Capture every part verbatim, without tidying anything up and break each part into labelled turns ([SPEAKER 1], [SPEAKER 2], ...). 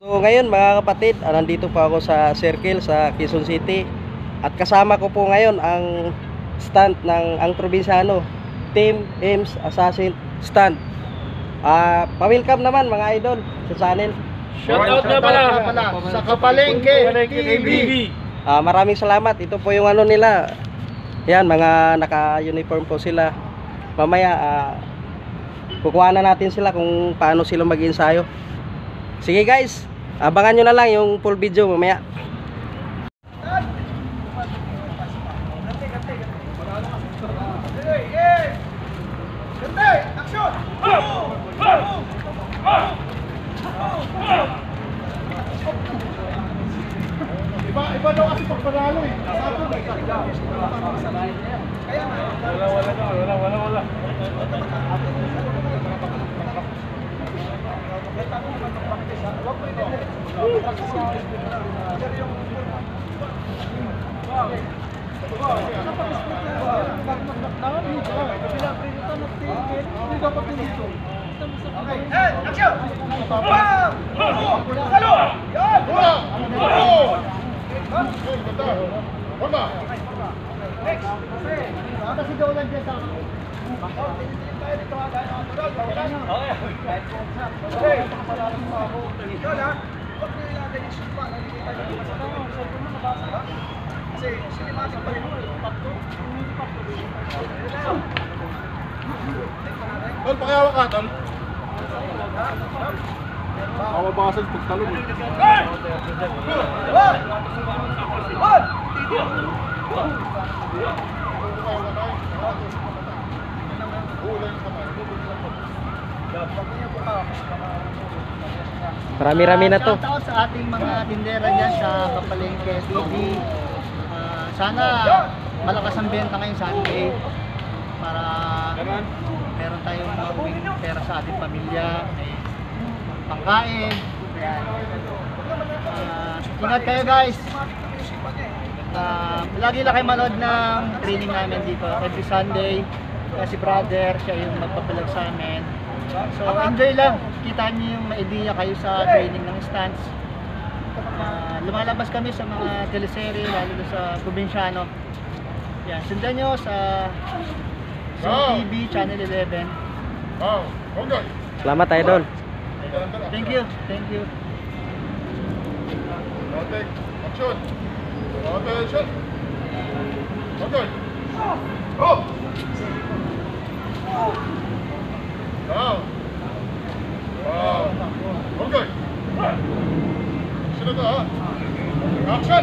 [SPEAKER 1] So ngayon mga kapatid, ah, nandito po ako sa Circle sa Quezon City. At kasama ko po ngayon ang stand ng ang probinsyano, Team Ems Assassin Stand. Ah, pa-welcome naman mga idol sa channel.
[SPEAKER 2] Shoutout na pala sa Kapalengke T V.
[SPEAKER 1] Ah, maraming salamat. Ito po yung ano nila. Yan, mga naka-uniform po sila. Mamaya ah, kukuha na natin sila kung paano sila mag-ensayo. Sige guys, abangan nyo na lang yung full video mamaya.
[SPEAKER 2] Iba, iba daw kasi pagpanalo eh. Wala, wala, wala, wala, wala. Tol, pakiawak ka, Tol. Makababasan pagtalong eh.
[SPEAKER 1] Marami-rami na to.
[SPEAKER 3] Shoutout sa ating mga tindera dyan sa Kapalengke T V. Ah, sana malakas ang benta ngayong Sunday para meron tayong mauwing pera sa ating pamilya, may pangkain. Ayan. Ah, ingat kayo guys. Ah, lagi lang kayo manood ng training namin dito every Sunday. Kasi brother, siya yung magpapalag sa amin. So enjoy lang, kita niyo yung ma-idea kayo sa training ng stance. Uh, lumalabas kami sa mga teleserye, lalo na sa probinsyano. Yan, sundan nyo sa Zone T V Channel eleven.
[SPEAKER 2] Wow, okay.
[SPEAKER 1] Salamat idol.
[SPEAKER 3] Thank you, thank you.
[SPEAKER 2] Okay, action. Attention. Okay. Oh. Down. Wow. Okay. Sunod na. Action.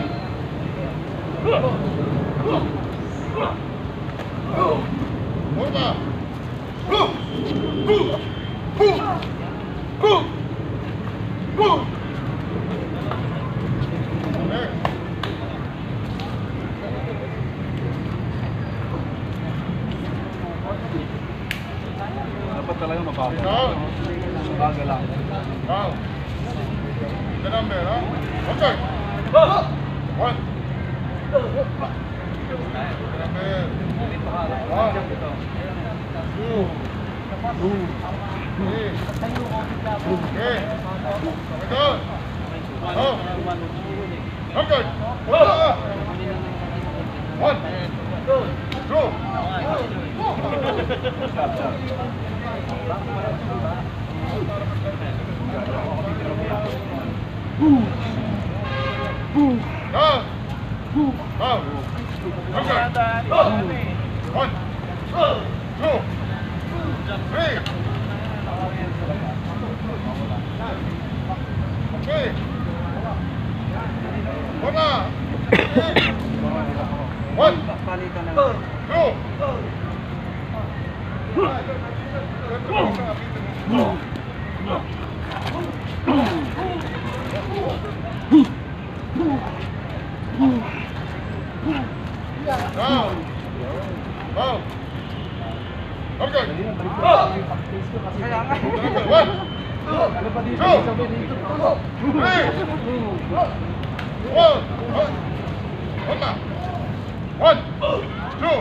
[SPEAKER 2] Forma. Go. Go. Go. Go. Go. Dapat talaga mabagal. Mabagal lang. Wow. The number, ha? Okay. One. Number. One. Two. Two. Three. Okay. Ito. Oh. Okay. One. Two. Boom. Boom. Down. Boom. Down. Okay. One. Two. Three. Okay. One. One. Two. Down. Down. Okay. One. Two. Three. One. One more. One. Two.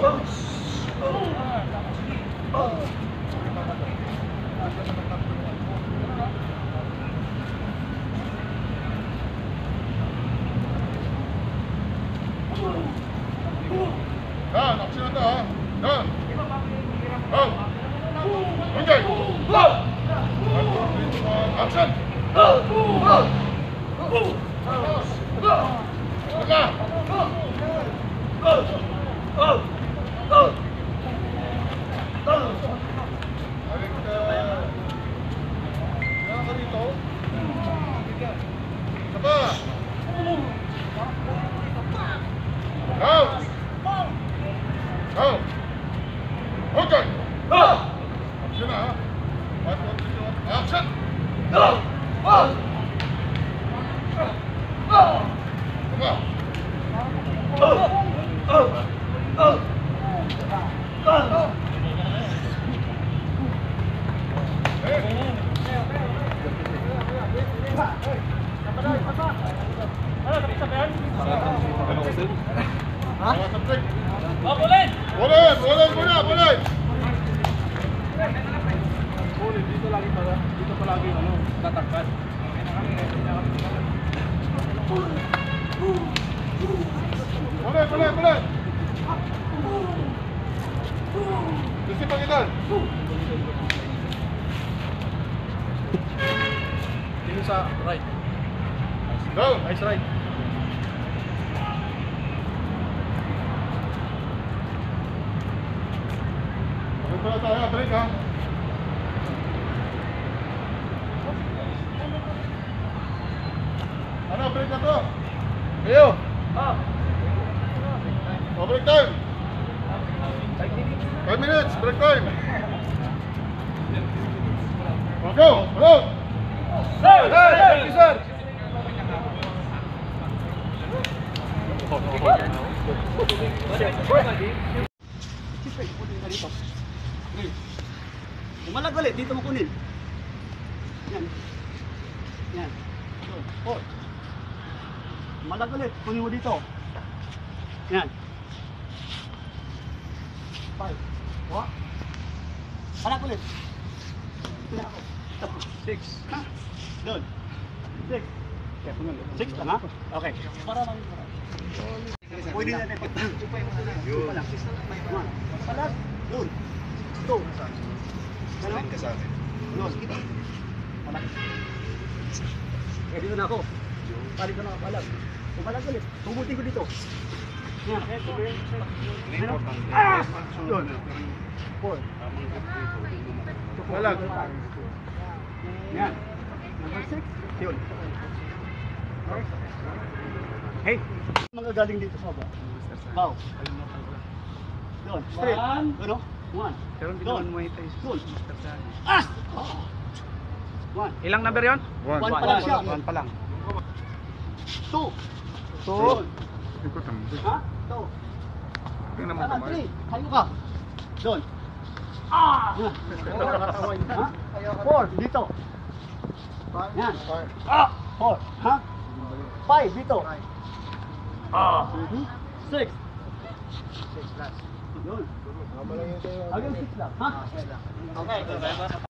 [SPEAKER 2] Boleh, boleh muna, boleh. Dito lagi pala, dito pa lagi ano, tatangkad. Boleh, boleh, boleh. Bisi pagitan. Ini sa right. Go, nice right. Wala tayo, break ha. Ano, break na to? Kayo? Ah. Oh, break time. five minutes, break time. Oh, go, go. Sir, sir, thank you, sir.
[SPEAKER 3] Umalag ulit, dito mo kunin. Yan. Yan. Oh. Umalag ulit, kunin mo dito. Yan. Five. What? Anak ulit. Six. Ha? Doon. Six. Six lang ha? Okay. Para lang. Pwede natin. Yun. One. Palag. Doon. Two. Ano? Ka sa akin. Doon. Palag. Eh, dito na ako. Palig ko na palag. Pumalag ulit. Tumutin ko dito. Yan. Ano? Ah! Doon. Four. Palag. Yan. Number six. Yun. Hey! Mga galing dito sa baba. Bow. Doon. Straight. Ano? One.
[SPEAKER 1] Pero hindi naman Muay Thai.
[SPEAKER 3] Doon. Ah! One.
[SPEAKER 1] Ilang number yon?
[SPEAKER 3] One pa lang siya.
[SPEAKER 1] One pa lang.
[SPEAKER 3] Two.
[SPEAKER 1] Two.
[SPEAKER 3] Ha? Two. Sana, three. Hayo ka. Doon. Ah! Ha? Four. Dito. Yan. Ah! Four. Ha? Five. Dito. Ah! Six. Six plus. Yun. Hanggang six lang. Ha? Okay.